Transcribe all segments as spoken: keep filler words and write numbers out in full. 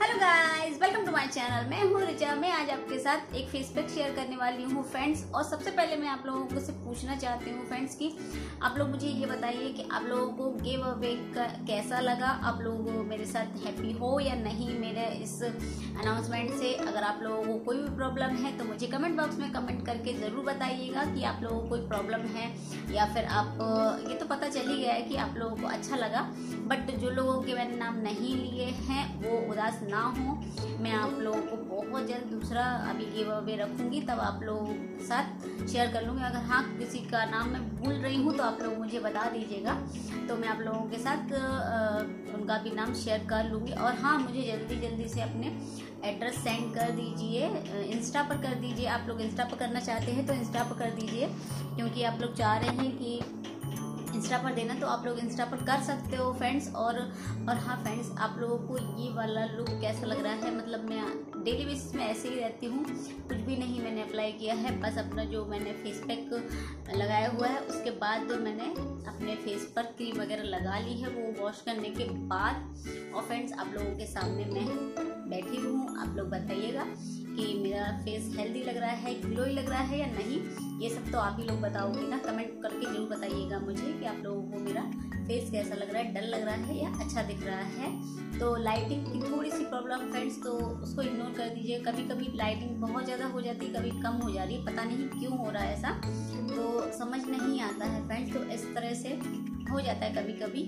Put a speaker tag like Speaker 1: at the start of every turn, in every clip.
Speaker 1: Hello guys, welcome to my channel. मैं हूँ रिचा। मैं आज आपके साथ एक फेस पैक शेयर करने वाली हूँ फ्रेंड्स। और सबसे पहले मैं आप लोगों को से पूछना चाहती हूँ फ्रेंड्स कि आप लोग मुझे ये बताइए कि आप लोगों को गिव अवे कैसा लगा। आप लोग मेरे साथ हैप्पी हो या नहीं मेरे इस अनाउंसमेंट से। अगर आप लोगों को कोई भी प्रॉब्लम है तो मुझे कमेंट बॉक्स में कमेंट करके ज़रूर बताइएगा कि आप लोगों को कोई प्रॉब्लम है या फिर आप, ये तो पता चल ही गया है कि आप लोगों को अच्छा लगा, बट जो लोगों के मैंने नाम नहीं लिए हैं वो उदास ना हो। मैं आप लोगों को बहुत जल्द दूसरा अभी गिव अवे रखूँगी, तब आप लोगों के साथ शेयर कर लूँगी। अगर हाँ किसी का नाम मैं भूल रही हूँ तो आप लोग मुझे बता दीजिएगा, तो मैं आप लोगों के साथ आ, उनका भी नाम शेयर कर लूँगी। और हाँ, मुझे जल्दी जल्दी से अपने एड्रेस सेंड कर दीजिए, इंस्टा पर कर दीजिए। आप लोग इंस्टा पर करना चाहते हैं तो इंस्टा पर कर दीजिए, क्योंकि आप लोग चाह रहे हैं कि इंस्टा पर देना, तो आप लोग इंस्टा पर कर सकते हो फ्रेंड्स। और और हाँ फ्रेंड्स, आप लोगों को ये वाला लुक कैसा लग रहा है। मतलब मैं डेली बेसिस में ऐसे ही रहती हूँ, कुछ भी नहीं मैंने अप्लाई किया है, बस अपना जो मैंने फेस पैक लगाया हुआ है उसके बाद जो मैंने अपने फेस पर क्रीम वगैरह लगा ली है वो वॉश करने के बाद। और फ्रेंड्स, आप लोगों के सामने मैं बैठी हूँ। आप लोग बताइएगा कि मेरा फेस हेल्दी लग रहा है, ग्लोई लग रहा है या नहीं। ये सब तो आप ही लोग बताओगे ना, कमेंट करके जरूर बताइएगा मुझे कि आप लोगों को मेरा फेस कैसा लग रहा है, डल लग रहा है या अच्छा दिख रहा है। तो लाइटिंग की थोड़ी सी प्रॉब्लम फ्रेंड्स, तो उसको इग्नोर कर दीजिए। कभी कभी लाइटिंग बहुत ज़्यादा हो जाती है, कभी कम हो जा रही है, पता नहीं क्यों हो रहा है ऐसा, तो समझ नहीं आता है फ्रेंड्स। तो इस तरह से हो जाता है कभी कभी।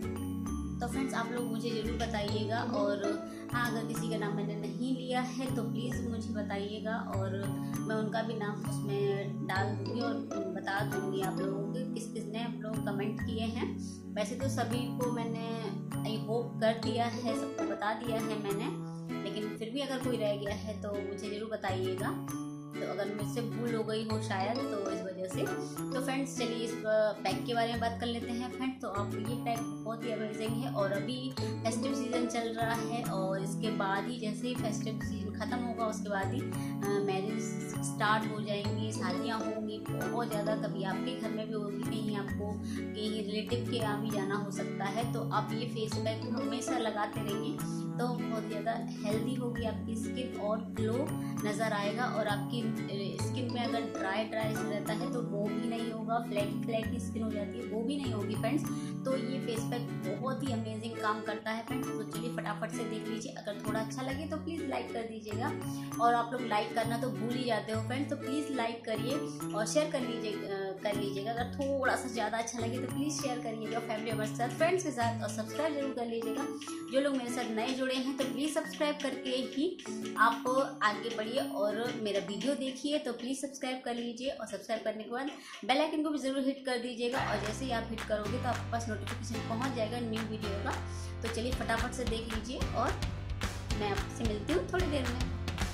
Speaker 1: तो फ्रेंड्स, आप लोग मुझे ज़रूर बताइएगा। और हाँ, अगर किसी का नाम मैंने नहीं लिया है तो प्लीज़ मुझे बताइएगा, और मैं उनका भी नाम उसमें डाल दूँगी और बता दूँगी आप लोगों को किस किस ने आप लोग कमेंट किए हैं। वैसे तो सभी को मैंने आई होप कर दिया है, सबको बता दिया है मैंने, लेकिन फिर भी अगर कोई रह गया है तो मुझे ज़रूर बताइएगा। तो अगर मुझसे भूल हो गई हो शायद, तो इस वजह से। तो फ्रेंड्स, चलिए इस पैक के बारे में बात कर लेते हैं फ्रेंड्स। तो आप ये पैक बहुत ही अमेजिंग है, और अभी फेस्टिव सीज़न चल रहा है, और इसके बाद ही जैसे ही फेस्टिव सीजन ख़त्म होगा उसके बाद ही मैरिज स्टार्ट हो जाएंगी, शादियाँ होंगी बहुत ज़्यादा। कभी आपके घर में भी होगी, कहीं आपको कहीं रिलेटिव के यहाँ भी जाना हो सकता है। तो आप ये फेस पैक हमेशा लगाते रहिए, तो बहुत ज़्यादा हेल्दी होगी आपकी स्किन और ग्लो नज़र आएगा। और आपकी स्किन में अगर ड्राई ड्राई से रहता है तो वो भी नहीं होगा, फ्लैकी फ्लैकी स्किन हो जाती है वो भी नहीं होगी फ्रेंड्स। तो ये फेस पैक बहुत ही अमेजिंग काम करता है फ्रेंड्स। तो चलिए फटाफट से देख लीजिए। अगर थोड़ा अच्छा लगे तो प्लीज़ लाइक कर दीजिएगा, और आप लोग लाइक करना तो भूल ही जाते हो फ्रेंड्स, तो प्लीज़ लाइक करिए और शेयर कर लीजिए कर लीजिएगा। अगर थोड़ा सा ज़्यादा अच्छा लगे तो प्लीज़ शेयर करिएगा फैमिली मेम्बर्स के साथ, फ्रेंड्स के साथ, और सब्सक्राइब जरूर कर लीजिएगा। जो लोग मेरे साथ नए जुड़े हैं तो प्लीज़ सब्सक्राइब करके ही आप आगे बढ़िए और मेरा वीडियो देखिए। तो प्लीज़ सब्सक्राइब कर लीजिए, और सब्सक्राइब करने के बाद बेल आइकन को भी ज़रूर हिट कर दीजिएगा। और जैसे ही आप हिट करोगे तो आपके पास नोटिफिकेशन पहुंच जाएगा न्यू वीडियो का। तो चलिए फटाफट से देख लीजिए, और मैं आपसे मिलती हूँ थोड़ी देर में।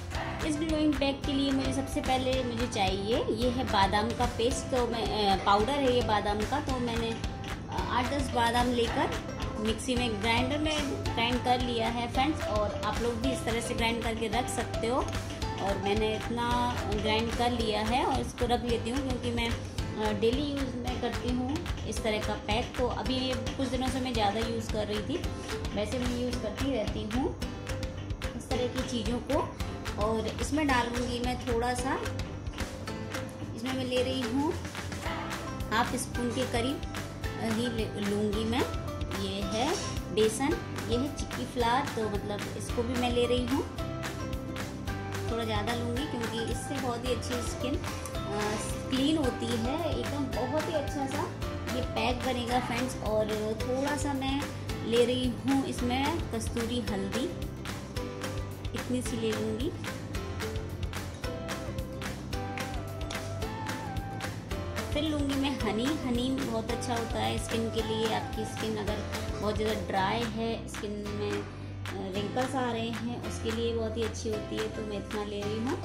Speaker 1: इस ग्लोइंग पैक के लिए मुझे सबसे पहले मुझे चाहिए, ये है बादाम का पेस्ट। तो मैं पाउडर है ये बादाम का, तो मैंने आठ दस बादाम लेकर मिक्सी में ग्राइंडर में ग्राइंड कर लिया है फ्रेंड्स। और आप लोग भी इस तरह से ग्राइंड करके रख सकते हो, और मैंने इतना ग्राइंड कर लिया है और इसको रख लेती हूँ, क्योंकि मैं डेली यूज़ में करती हूँ इस तरह का पैक। तो अभी ये कुछ दिनों से मैं ज़्यादा यूज़ कर रही थी, वैसे मैं यूज़ करती रहती हूँ इस तरह की चीज़ों को। और इसमें डालूँगी मैं थोड़ा सा, इसमें मैं ले रही हूँ हाफ स्पून के करीब ही लूँगी मैं। ये है बेसन, ये है चिक्की फ्लावर, तो मतलब इसको भी मैं ले रही हूँ। थोड़ा ज़्यादा लूँगी क्योंकि इससे बहुत ही अच्छी स्किन क्लीन होती है, एकदम बहुत ही अच्छा सा ये पैक बनेगा फ्रेंड्स। और थोड़ा सा मैं ले रही हूँ इसमें कस्तूरी हल्दी, इतनी सी ले लूँगी। फिर लूँगी मैं हनी। हनी बहुत अच्छा होता है स्किन के लिए। आपकी स्किन अगर बहुत ज़्यादा ड्राई है, स्किन में रिंकल्स आ रहे हैं, उसके लिए बहुत ही अच्छी होती है, तो मैं इतना ले रही हूँ।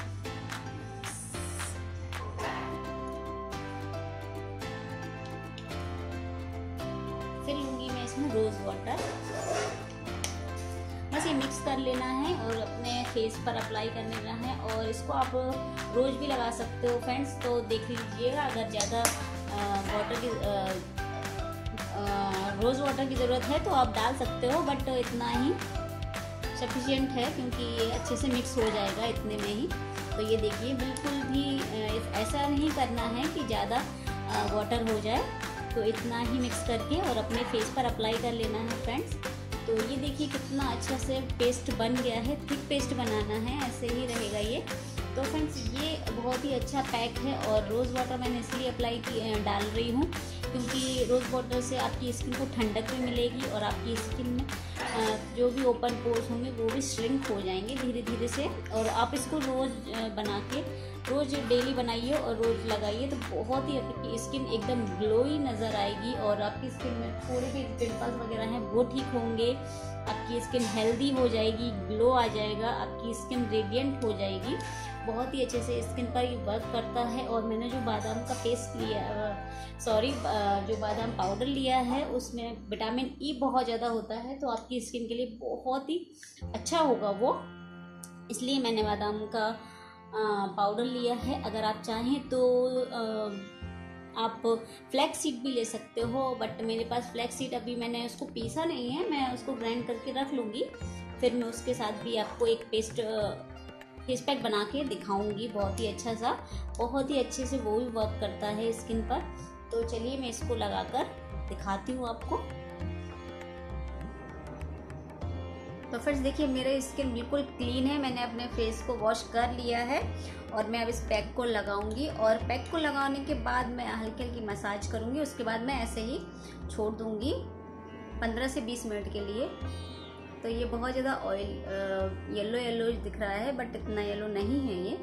Speaker 1: फिर लूँगी मैं इसमें रोज़ वाटर। बस ये मिक्स कर लेना है और अपने फेस पर अप्लाई कर लेना है। और इसको आप रोज़ भी लगा सकते हो फ्रेंड्स, तो देख लीजिएगा। अगर ज़्यादा वाटर की रोज़ वाटर की ज़रूरत है तो आप डाल सकते हो, बट इतना ही सफिशिएंट है, क्योंकि ये अच्छे से मिक्स हो जाएगा इतने में ही। तो ये देखिए बिल्कुल भी ऐसा नहीं करना है कि ज़्यादा वाटर हो जाए, तो इतना ही मिक्स करके और अपने फेस पर अप्लाई कर लेना है फ्रेंड्स। तो ये देखिए कितना अच्छा से पेस्ट बन गया है, थिक पेस्ट बनाना है, ऐसे ही रहेगा ये। तो फ्रेंड्स ये बहुत ही अच्छा पैक है, और रोज़ वाटर मैंने इसलिए अप्लाई की डाल रही हूँ क्योंकि रोज़ वाटर से आपकी स्किन को ठंडक भी मिलेगी और आपकी स्किन में जो भी ओपन पोर्स होंगे वो भी श्रिंक हो जाएंगे धीरे धीरे से। और आप इसको रोज़ बना के रोज़ डेली बनाइए और रोज़ लगाइए, तो बहुत ही आपकी स्किन एकदम ग्लोई नज़र आएगी, और आपकी स्किन में थोड़े भी पिंपल्स वगैरह हैं वो ठीक होंगे, आपकी स्किन हेल्दी हो जाएगी, ग्लो आ जाएगा, आपकी स्किन रेडिएंट हो जाएगी। बहुत ही अच्छे से स्किन पर ये वर्क करता है। और मैंने जो बादाम का पेस्ट लिया, सॉरी जो बादाम पाउडर लिया है, उसमें विटामिन ई बहुत ज़्यादा होता है, तो आपकी स्किन के लिए बहुत ही अच्छा होगा वो, इसलिए मैंने बादाम का पाउडर लिया है। अगर आप चाहें तो आप फ्लैक्स सीड भी ले सकते हो, बट मेरे पास फ्लैक्स सीड अभी मैंने उसको पीसा नहीं है, मैं उसको ग्राइंड करके रख लूँगी, फिर मैं उसके साथ भी आपको एक पेस्ट फेस पैक बना के दिखाऊंगी, बहुत ही अच्छा सा, बहुत ही अच्छे से वो भी वर्क करता है स्किन पर। तो चलिए मैं इसको लगाकर दिखाती हूँ आपको। तो फ्रेंड्स देखिए मेरा स्किन बिल्कुल क्लीन है, मैंने अपने फेस को वॉश कर लिया है, और मैं अब इस पैक को लगाऊंगी, और पैक को लगाने के बाद मैं हल्की हल्की मसाज करूंगी, उसके बाद मैं ऐसे ही छोड़ दूंगी पंद्रह से बीस मिनट के लिए। तो ये बहुत ज़्यादा ऑयल येलो येलो दिख रहा है, बट इतना येलो नहीं है ये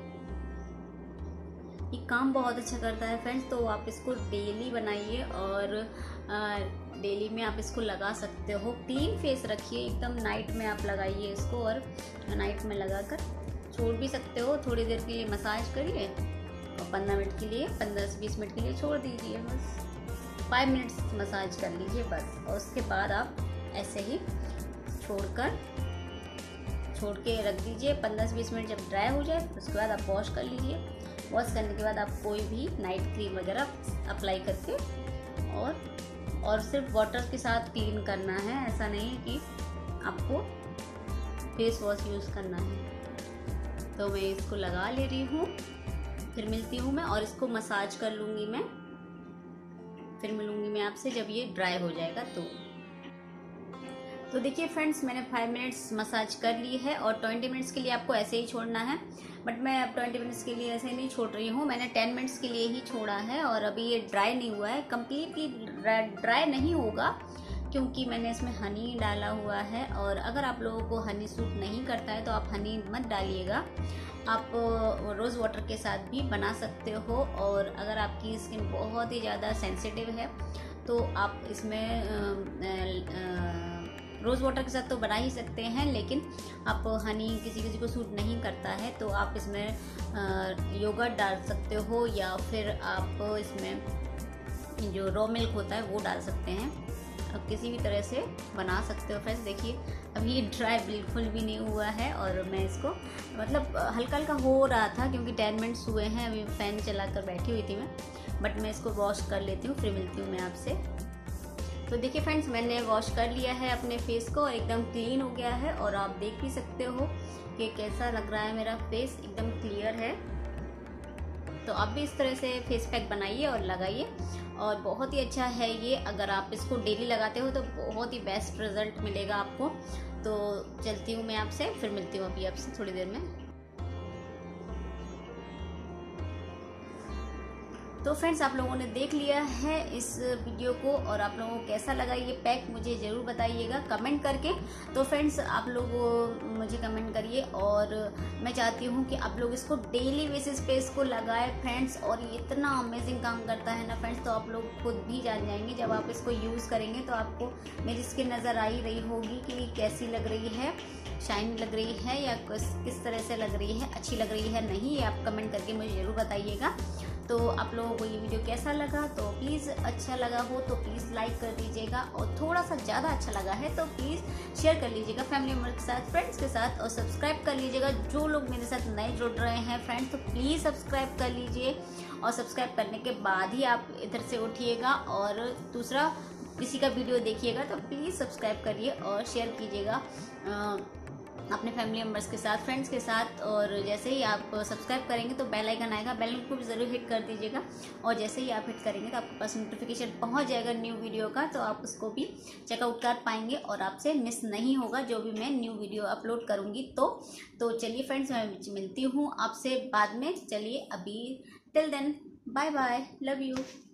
Speaker 1: ये काम बहुत अच्छा करता है फ्रेंड्स। तो आप इसको डेली बनाइए, और डेली में आप इसको लगा सकते हो। क्लीन फेस रखिए एकदम, नाइट में आप लगाइए इसको, और नाइट में लगाकर छोड़ भी सकते हो, थोड़ी देर के लिए मसाज करिए, और पंद्रह मिनट के लिए पंद्रह से बीस मिनट के लिए छोड़ दीजिए, बस फाइव मिनट्स मसाज कर लीजिए बस। और उसके बाद आप ऐसे ही छोड़कर छोड़ के रख दीजिए पंद्रह से बीस मिनट। जब ड्राई हो जाए उसके बाद आप वॉश कर लीजिए। वॉश करने के बाद आप कोई भी नाइट क्रीम वगैरह अप्लाई करके, और और सिर्फ वाटर के साथ क्लीन करना है, ऐसा नहीं है कि आपको फेस वॉश यूज़ करना है। तो मैं इसको लगा ले रही हूँ, फिर मिलती हूँ मैं, और इसको मसाज कर लूँगी मैं, फिर मिलूँगी मैं आपसे जब ये ड्राई हो जाएगा। तो तो देखिए फ्रेंड्स मैंने फाइव मिनट्स मसाज कर ली है, और ट्वेंटी मिनट्स के लिए आपको ऐसे ही छोड़ना है, बट मैं अब ट्वेंटी मिनट्स के लिए ऐसे नहीं छोड़ रही हूँ, मैंने टेन मिनट्स के लिए ही छोड़ा है, और अभी ये ड्राई नहीं हुआ है, कम्प्लीटली ड्राई नहीं होगा, क्योंकि मैंने इसमें हनी डाला हुआ है। और अगर आप लोगों को हनी सूट नहीं करता है तो आप हनी मत डालिएगा, आप रोज़ वाटर के साथ भी बना सकते हो। और अगर आपकी स्किन बहुत ही ज़्यादा सेंसिटिव है तो आप इसमें रोज़ वाटर के साथ तो बना ही सकते हैं, लेकिन आप हनी किसी किसी को सूट नहीं करता है तो आप इसमें योगर्ट डाल सकते हो, या फिर आप इसमें जो रॉ मिल्क होता है वो डाल सकते हैं। आप किसी भी तरह से बना सकते हो फ्रेंड्स। देखिए अभी ये ड्राई बिल्कुल भी नहीं हुआ है, और मैं इसको मतलब हल्का हल्का हो रहा था क्योंकि टेन मिनट्स हुए हैं, अभी फ़ैन चला कर बैठी हुई थी मैं, बट मैं इसको वॉश कर लेती हूँ, फिर मिलती हूँ मैं आपसे। तो देखिए फ्रेंड्स मैंने वॉश कर लिया है अपने फेस को, एकदम क्लीन हो गया है, और आप देख भी सकते हो कि कैसा लग रहा है मेरा फेस, एकदम क्लियर है। तो आप भी इस तरह से फेस पैक बनाइए और लगाइए, और बहुत ही अच्छा है ये। अगर आप इसको डेली लगाते हो तो बहुत ही बेस्ट रिजल्ट मिलेगा आपको। तो चलती हूँ मैं आपसे, फिर मिलती हूँ अभी आपसे थोड़ी देर में। तो फ्रेंड्स आप लोगों ने देख लिया है इस वीडियो को, और आप लोगों को कैसा लगा ये पैक मुझे ज़रूर बताइएगा कमेंट करके। तो फ्रेंड्स आप लोग मुझे कमेंट करिए, और मैं चाहती हूँ कि आप लोग इसको डेली बेसिस पे इसको लगाएं फ्रेंड्स, और ये इतना अमेजिंग काम करता है ना फ्रेंड्स, तो आप लोग खुद भी जान जाएंगे जब आप इसको यूज़ करेंगे। तो आपको मेरी स्किन नज़र आ ही रही होगी कि कैसी लग रही है, शाइन लग रही है या किस तरह से लग रही है, अच्छी लग रही है नहीं, ये आप कमेंट करके मुझे ज़रूर बताइएगा। तो आप लोगों को ये वीडियो कैसा लगा, तो प्लीज़ अच्छा लगा हो तो प्लीज़ लाइक कर दीजिएगा, और थोड़ा सा ज़्यादा अच्छा लगा है तो प्लीज़ शेयर कर लीजिएगा फैमिली मेम्बर के साथ, फ्रेंड्स के साथ, और सब्सक्राइब कर लीजिएगा। जो लोग मेरे साथ नए जुड़ रहे हैं फ्रेंड्स तो प्लीज़ सब्सक्राइब कर लीजिए, और सब्सक्राइब करने के बाद ही आप इधर से उठिएगा और दूसरा किसी का वीडियो देखिएगा तो प्लीज़ सब्सक्राइब करिए और शेयर कीजिएगा अपने फैमिली मेम्बर्स के साथ, फ्रेंड्स के साथ। और जैसे ही आप सब्सक्राइब करेंगे तो बेल आइकन आएगा, बेल को भी ज़रूर हिट कर दीजिएगा। और जैसे ही आप हिट करेंगे तो आपके पास नोटिफिकेशन पहुंच जाएगा न्यू वीडियो का, तो आप उसको भी चेकआउट कर पाएंगे और आपसे मिस नहीं होगा जो भी मैं न्यू वीडियो अपलोड करूँगी। तो तो चलिए फ्रेंड्स, मैं मिलती हूँ आपसे बाद में। चलिए अभी till then bye bye, love you.